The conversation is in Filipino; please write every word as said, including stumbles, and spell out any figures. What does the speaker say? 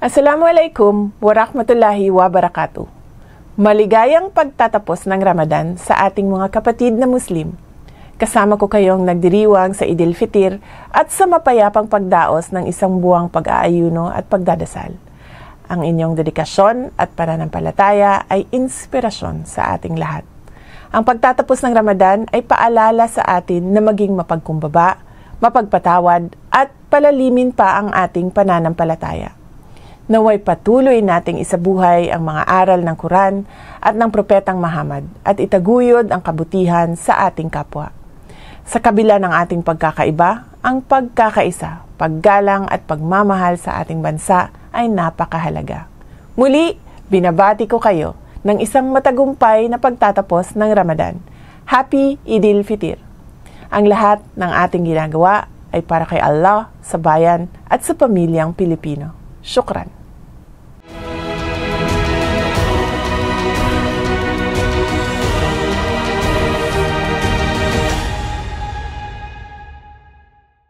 Assalamualaikum warahmatullahi wabarakatuh. Maligayang pagtatapos ng Ramadan sa ating mga kapatid na Muslim. Kasama ko kayong nagdiriwang sa Idil Fitir at sa mapayapang pagdaos ng isang buwang pag-aayuno at pagdadasal. Ang inyong dedikasyon at pananampalataya ay inspirasyon sa ating lahat. Ang pagtatapos ng Ramadan ay paalala sa atin na maging mapagkumbaba, mapagpatawad at palalimin pa ang ating pananampalataya. Naway patuloy nating isabuhay ang mga aral ng Quran at ng Propetang Muhammad at itaguyod ang kabutihan sa ating kapwa. Sa kabila ng ating pagkakaiba, ang pagkakaisa, paggalang at pagmamahal sa ating bansa ay napakahalaga. Muli, binabati ko kayo ng isang matagumpay na pagtatapos ng Ramadan. Happy Idil Fitir! Ang lahat ng ating ginagawa ay para kay Allah, sa bayan at sa pamilyang Pilipino. Syukran.